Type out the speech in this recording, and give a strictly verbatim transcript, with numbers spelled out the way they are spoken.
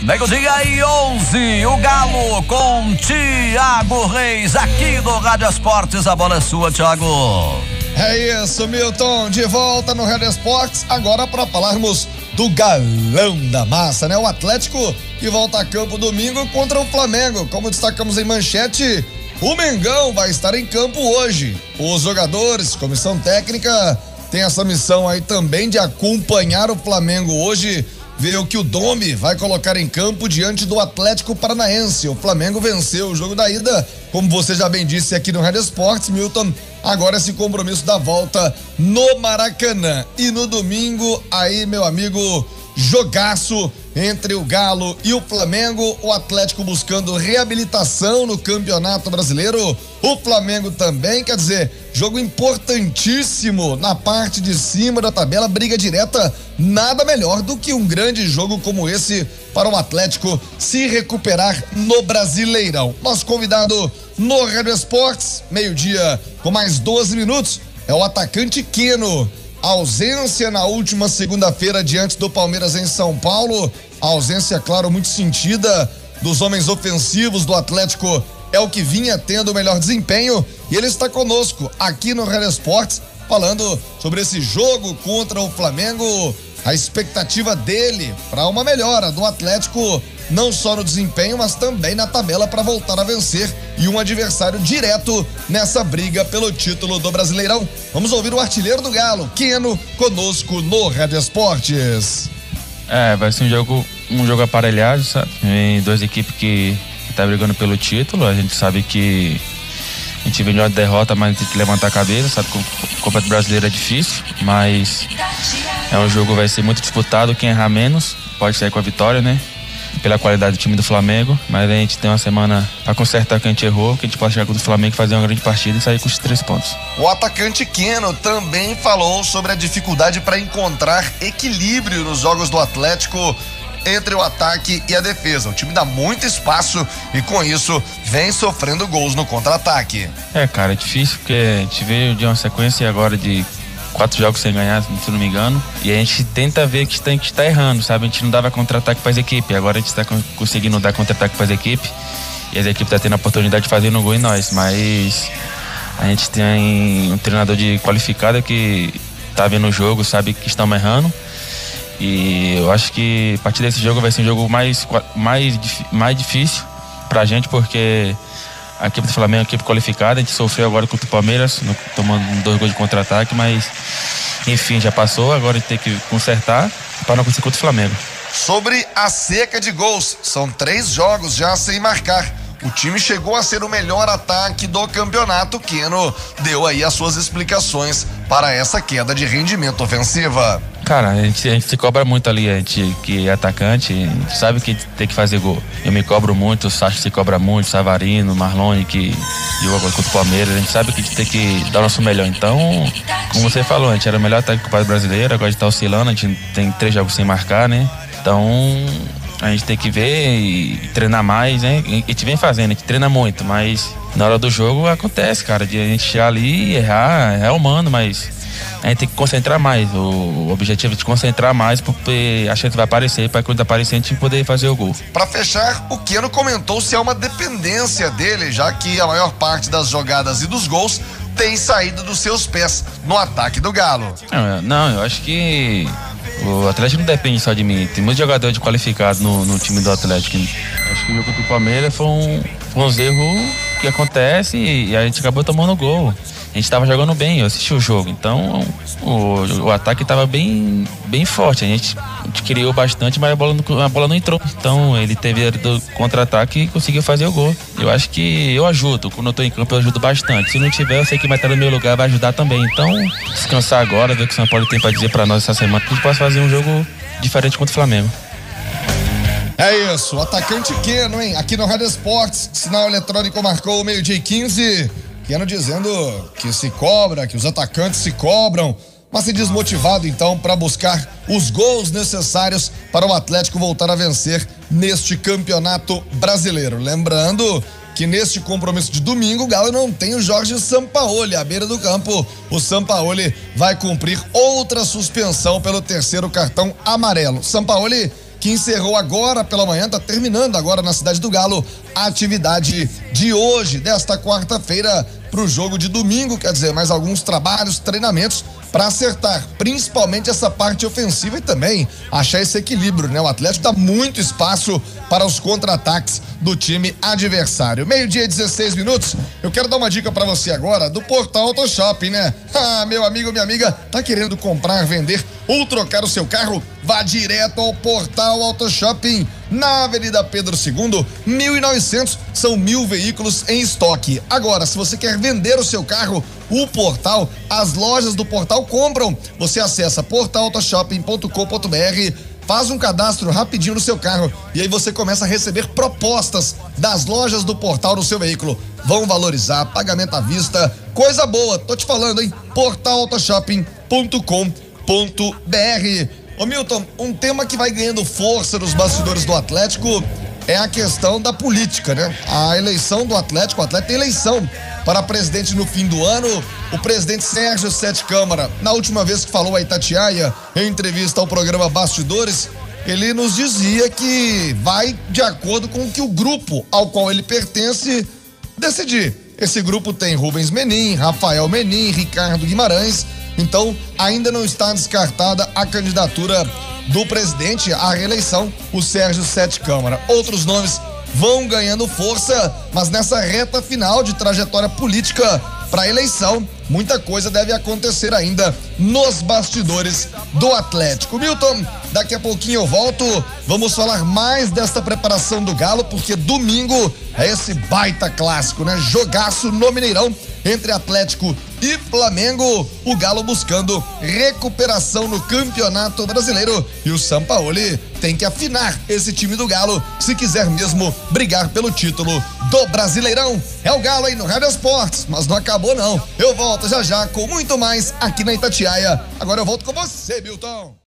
Meio-dia e onze, o Galo com Thiago Reis aqui no Rádio Esportes. A bola é sua, Thiago. É isso, Milton, de volta no Rádio Esportes, agora para falarmos do galão da massa, né? O Atlético que volta a campo domingo contra o Flamengo. Como destacamos em manchete, o Mengão vai estar em campo hoje. Os jogadores, comissão técnica, tem essa missão aí também de acompanhar o Flamengo hoje, ver o que o Domi vai colocar em campo diante do Atlético Paranaense. O Flamengo venceu o jogo da ida, como você já bem disse aqui no Rádio Esportes, Milton. Agora esse compromisso da volta no Maracanã. E no domingo, aí, meu amigo, jogaço entre o Galo e o Flamengo. O Atlético buscando reabilitação no Campeonato Brasileiro. O Flamengo também, quer dizer, jogo importantíssimo na parte de cima da tabela, briga direta. Nada melhor do que um grande jogo como esse para o Atlético se recuperar no Brasileirão. Nosso convidado no Rádio Esportes, meio-dia com mais doze minutos, é o atacante Keno. Ausência na última segunda-feira diante do Palmeiras em São Paulo. A ausência, claro, muito sentida dos homens ofensivos do Atlético. É o que vinha tendo o melhor desempenho. E ele está conosco aqui no Rádio Esportes, falando sobre esse jogo contra o Flamengo. A expectativa dele para uma melhora do Atlético, não só no desempenho, mas também na tabela para voltar a vencer e um adversário direto nessa briga pelo título do Brasileirão. Vamos ouvir o artilheiro do Galo, Keno, conosco no Rádio Esportes. É, vai ser um jogo, um jogo aparelhado, sabe? Tem duas equipes que estão tá brigando pelo título. A gente sabe que a gente vem de uma derrota, mas tem que levantar a cabeça, sabe? O Campeonato Brasileiro é difícil, mas é um jogo que vai ser muito disputado. Quem errar menos pode sair com a vitória, né? Pela qualidade do time do Flamengo, mas a gente tem uma semana para consertar o que a gente errou, que a gente pode chegar contra o Flamengo, fazer uma grande partida e sair com os três pontos. O atacante Keno também falou sobre a dificuldade para encontrar equilíbrio nos jogos do Atlético entre o ataque e a defesa. O time dá muito espaço e com isso vem sofrendo gols no contra-ataque. É, cara, é difícil porque a gente veio de uma sequência agora de quatro jogos sem ganhar, se não me engano, e a gente tenta ver que está, que está errando, sabe? A gente não dava contra-ataque para as equipes, agora a gente está conseguindo dar contra-ataque para as equipes e as equipes estão tendo a oportunidade de fazer no gol em nós, mas a gente tem um treinador de qualificado que está vendo o jogo, sabe que estamos errando. E eu acho que a partir desse jogo vai ser um jogo mais, mais, mais difícil pra gente, porque a equipe do Flamengo é uma equipe qualificada. A gente sofreu agora contra o Palmeiras, no, tomando dois gols de contra-ataque, mas enfim, já passou. Agora a gente tem que consertar para não acontecer contra o Flamengo. Sobre a seca de gols, são três jogos já sem marcar. O time chegou a ser o melhor ataque do campeonato. Keno deu aí as suas explicações para essa queda de rendimento ofensiva. Cara, a gente, a gente se cobra muito ali, a gente que é atacante, a gente sabe que tem que fazer gol. Eu me cobro muito, o Sacha se cobra muito, o Savarino, o Marlone, que jogou agora contra o Palmeiras. A gente sabe que a gente tem que dar o nosso melhor. Então, como você falou, a gente era o melhor ataque do Campeonato Brasileiro, agora a gente tá oscilando, a gente tem três jogos sem marcar, né? Então, a gente tem que ver e treinar mais, né? A gente vem fazendo, a gente treina muito, mas na hora do jogo acontece, cara, de a gente chegar ali e errar, é humano, mas a gente tem que concentrar mais. O objetivo é de concentrar mais, porque a chance vai aparecer, para quando aparecer a gente poder fazer o gol. Para fechar, o Keno comentou se é uma dependência dele, já que a maior parte das jogadas e dos gols tem saído dos seus pés no ataque do Galo. Não, não eu acho que o Atlético não depende só de mim. Tem muitos jogadores qualificados no, no time do Atlético. Acho que o jogo contra o Palmeiras foi um, foi uns erros que acontece e a gente acabou tomando gol. A gente estava jogando bem, eu assisti o jogo, então o, o ataque estava bem, bem forte. A gente, a gente criou bastante, mas a bola, não, a bola não entrou. Então ele teve do contra-ataque e conseguiu fazer o gol. Eu acho que eu ajudo, quando eu estou em campo eu ajudo bastante. Se não tiver, eu sei que vai estar no meu lugar, vai ajudar também. Então, descansar agora, ver o que o São Paulo tem para dizer para nós essa semana, que a gente possa fazer um jogo diferente contra o Flamengo. É isso, o atacante Keno, hein? Aqui no Rádio Esportes, sinal eletrônico marcou o meio-dia e quinze. Keno dizendo que se cobra, que os atacantes se cobram, mas se desmotivado então para buscar os gols necessários para o Atlético voltar a vencer neste Campeonato Brasileiro. Lembrando que neste compromisso de domingo o Galo não tem o Jorge Sampaoli à beira do campo. O Sampaoli vai cumprir outra suspensão pelo terceiro cartão amarelo. Sampaoli que encerrou agora pela manhã, está terminando agora na cidade do Galo a atividade de hoje, desta quarta-feira, para o jogo de domingo, quer dizer, mais alguns trabalhos, treinamentos para acertar, principalmente essa parte ofensiva e também achar esse equilíbrio, né? O Atlético dá muito espaço para os contra-ataques do time adversário. Meio-dia e dezesseis minutos, eu quero dar uma dica para você agora do Portal Auto Shopping, né? Ah, meu amigo, minha amiga, tá querendo comprar, vender ou trocar o seu carro? Vá direto ao Portal Auto Shopping, na Avenida Pedro segundo, mil e novecentos, são mil veículos em estoque. Agora, se você quer vender o seu carro, o portal, as lojas do portal compram. Você acessa portal auto shopping ponto com ponto br, faz um cadastro rapidinho no seu carro e aí você começa a receber propostas das lojas do portal no seu veículo. Vão valorizar, pagamento à vista, coisa boa, tô te falando, hein? portal auto shopping ponto com ponto br. Ô Milton, um tema que vai ganhando força nos bastidores do Atlético é a questão da política, né? A eleição do Atlético, o Atlético tem eleição para presidente no fim do ano. O presidente Sérgio Sete Câmara, na última vez que falou a Itatiaia, em entrevista ao programa Bastidores, ele nos dizia que vai de acordo com o que o grupo ao qual ele pertence decidir. Esse grupo tem Rubens Menin, Rafael Menin, Ricardo Guimarães, então ainda não está descartada a candidatura do presidente à reeleição, o Sérgio Sete Câmara. Outros nomes vão ganhando força, mas nessa reta final de trajetória política para a eleição, muita coisa deve acontecer ainda nos bastidores do Atlético. Milton, daqui a pouquinho eu volto, vamos falar mais desta preparação do Galo, porque domingo é esse baita clássico, né? Jogaço no Mineirão entre Atlético e Flamengo, o Galo buscando recuperação no Campeonato Brasileiro e o Sampaoli tem que afinar esse time do Galo se quiser mesmo brigar pelo título do Brasileirão. É o Galo aí no Rádio Esportes, mas não acabou não. Eu volto já já com muito mais aqui na Itatiaia. Agora eu volto com você, Milton.